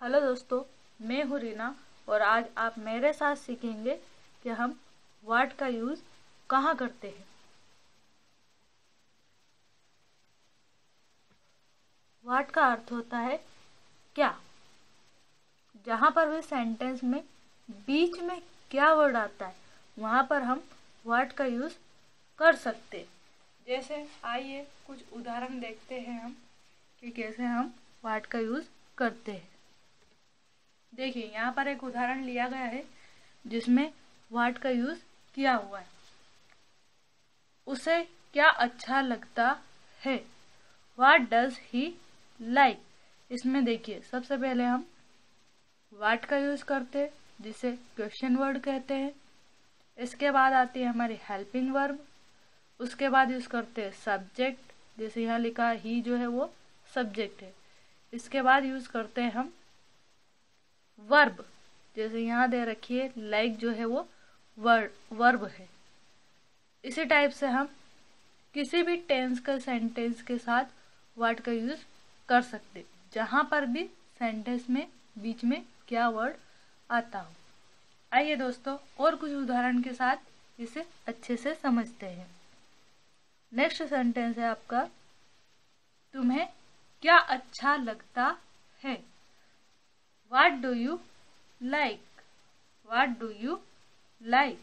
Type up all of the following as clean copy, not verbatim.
Hello दोस्तों, मैं हूँ रीना और आज आप मेरे साथ सीखेंगे कि हम व्हाट का यूज़ कहाँ करते हैं। व्हाट का अर्थ होता है क्या। जहाँ पर भी सेंटेंस में बीच में क्या वर्ड आता है वहाँ पर हम व्हाट का यूज़ कर सकते हैं। जैसे आइए कुछ उदाहरण देखते हैं हम कि कैसे हम व्हाट का यूज़ करते हैं। देखिए यहाँ पर एक उदाहरण लिया गया है जिसमें व्हाट का यूज़ किया हुआ है। उसे क्या अच्छा लगता है, व्हाट डज ही लाइक। इसमें देखिए सबसे पहले हम व्हाट का यूज़ करते हैं जिसे क्वेश्चन वर्ड कहते हैं। इसके बाद आती है हमारी हेल्पिंग वर्ब। उसके बाद यूज़ करते हैं सब्जेक्ट, जैसे यहाँ लिखा ही जो है वो सब्जेक्ट है। इसके बाद यूज़ करते हैं हम वर्ब, जैसे यहाँ दे रखी है लाइक जो है वो वर्ब है। इसी टाइप से हम किसी भी टेंस का सेंटेंस के साथ व्हाट का यूज़ कर सकते जहाँ पर भी सेंटेंस में बीच में क्या वर्ड आता हो। आइए दोस्तों और कुछ उदाहरण के साथ इसे अच्छे से समझते हैं। नेक्स्ट सेंटेंस है आपका, तुम्हें क्या अच्छा लगता है, what do you like, what do you like.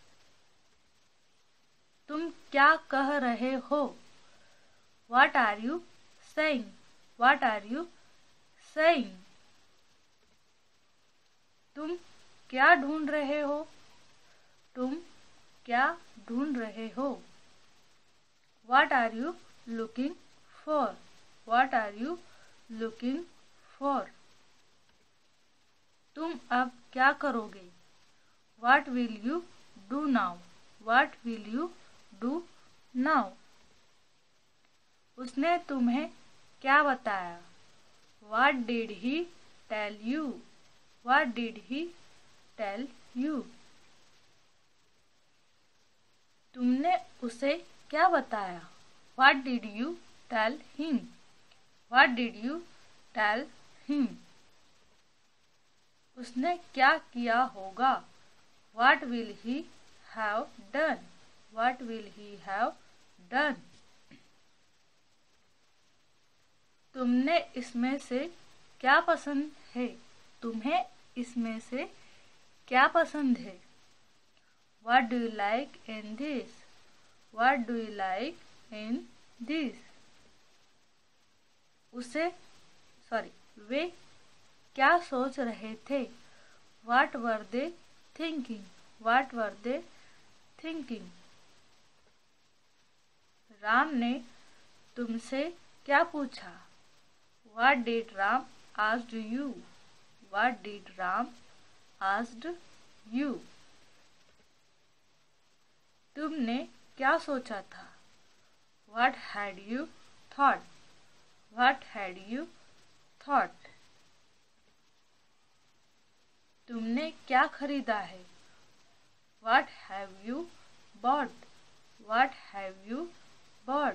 तुम क्या कह रहे हो, what are you saying, what are you saying. तुम क्या ढूंढ रहे हो, तुम क्या ढूंढ रहे हो, what are you looking for, what are you looking for. तुम अब क्या करोगे, what will you do now, what will you do now. उसने तुम्हें क्या बताया, what did he tell you, what did he tell you. तुमने उसे क्या बताया, what did you tell him, what did you tell him. उसने क्या किया होगा, what will he have done, what will he have done. तुमने इसमें से क्या पसंद है, तुम्हें इसमें से क्या पसंद है, what do you like in this, what do you like in this. वे क्या सोच रहे थे, what were they thinking, what were they thinking. राम ने तुमसे क्या पूछा, what did Ram asked you, what did Ram asked you. तुमने क्या सोचा था, what had you thought, what had you thought. तुमने क्या खरीदा है, what have you bought, what have you bought.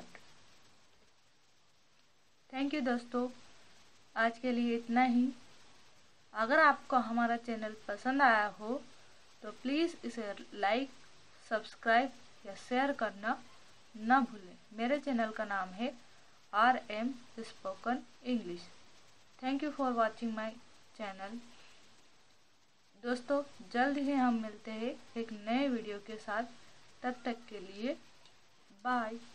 Thank you दोस्तों, आज के लिए इतना ही। अगर आपको हमारा चैनल पसंद आया हो तो प्लीज़ इसे लाइक, सब्सक्राइब या शेयर करना न भूलें। मेरे चैनल का नाम है RM spoken English. Thank you for watching my channel. दोस्तों जल्द ही हम मिलते हैं एक नए वीडियो के साथ, तब तक के लिए बाय।